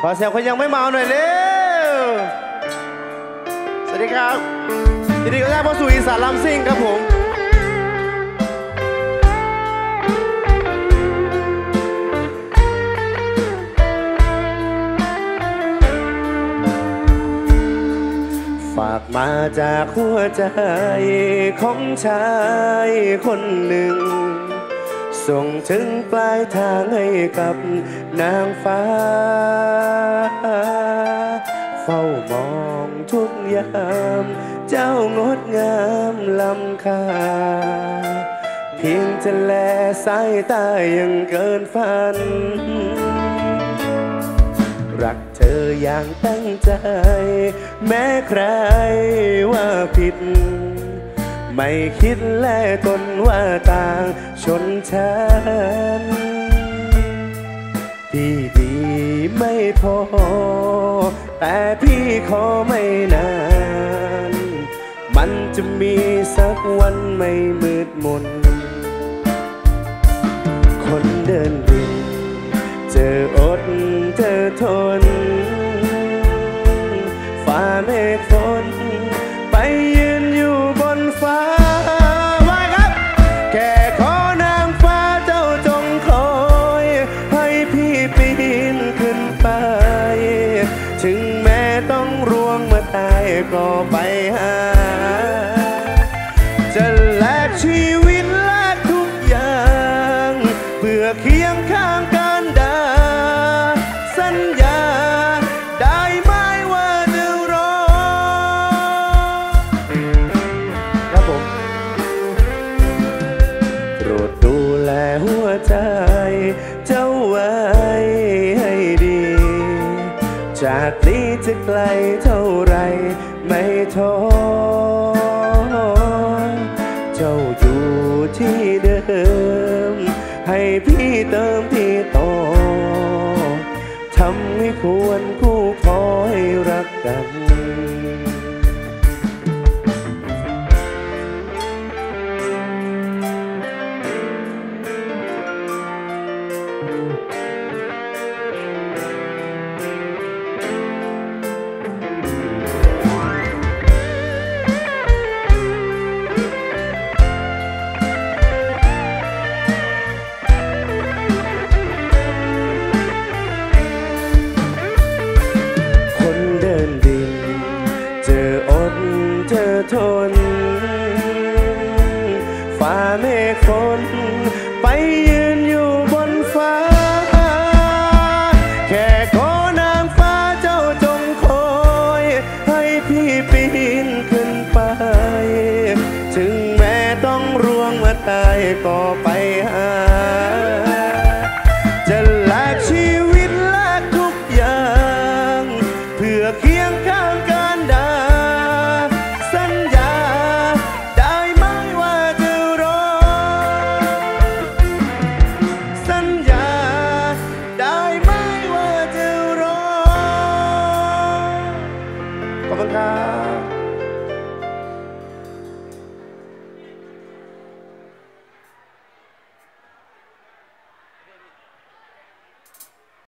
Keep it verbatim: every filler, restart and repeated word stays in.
ขอเสียงคนยังไม่เมาหน่อยเร็วสวัสดีครับยินดีต้อนรับเข้าสู่อีสานลำซิ่งครับผมฝากมาจากหัวใจของชายคนหนึ่งส่งถึงปลายทางให้กับนางฟ้าเฝ้ามองทุกยามเจ้างดงามล้ำค่าเพียงจะแลสายตายังเกินฝันรักเธออย่างตั้งใจแม้ใครว่าผิดไม่คิดแลตนว่าต่างชนชั้นที่ดีไม่พอแต่พี่ขอไม่นานมันจะมีสักวันไม่มืดมนคนเดินดินเจออดเจอทนฝ่าเมฆฝนไปยืนอยู่บนฟ้าว่าครับแค่ขอนางฟ้าเจ้าจงคอยให้พี่ปีนขึ้นไปถึงแม้ต้องร่วงมาตายก็ไปหาจะแลกชีวิตแลกทุกอย่างเพื่อเคียงข้างกันดาสัญญาได้ไหมว่าจะรอครับผมโปรดดูแลหัวใจเจ้าไว้ให้ดีจากนี้จะไกลเท่าไรไม่ท้อเจ้าอยู่ที่เดิมให้พี่เติมที่ต่อทำให้ควรคู่พอให้รักกันทนฝ่าเมฆฝนไปยืนอยู่บนฟ้าแค่ขอนางฟ้าเจ้าจงคอยให้พี่ปีนขึ้นไปถึงแม้ต้องร่วงมาตายก็ไปหาจะแลกชีวิตแลกทุกอย่างเพื่อเคียง